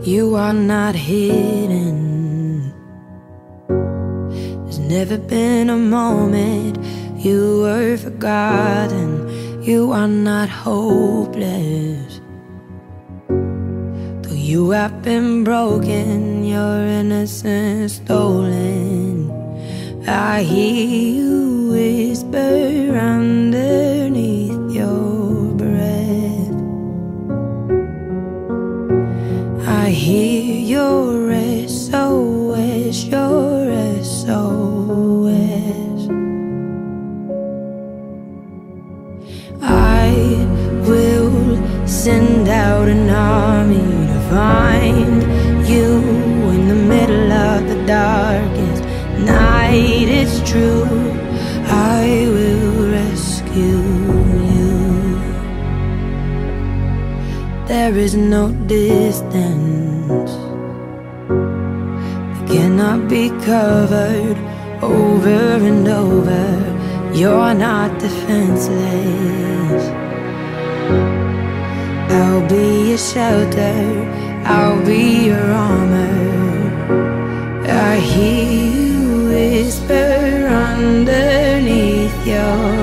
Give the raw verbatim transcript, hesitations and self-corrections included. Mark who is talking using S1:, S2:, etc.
S1: You are not hidden. There's never been a moment you were forgotten. You are not hopeless. Though you have been broken, your innocence stolen, I hear you whisper underneath your breath. I hear your S O S, your S O S. I will send out an army to find you in the middle of the darkest night. It's true, I will rescue you. There is no distance that cannot be covered over and over. You're not defenseless. I'll be your shelter, I'll be your armor. I hear you whisper underneath your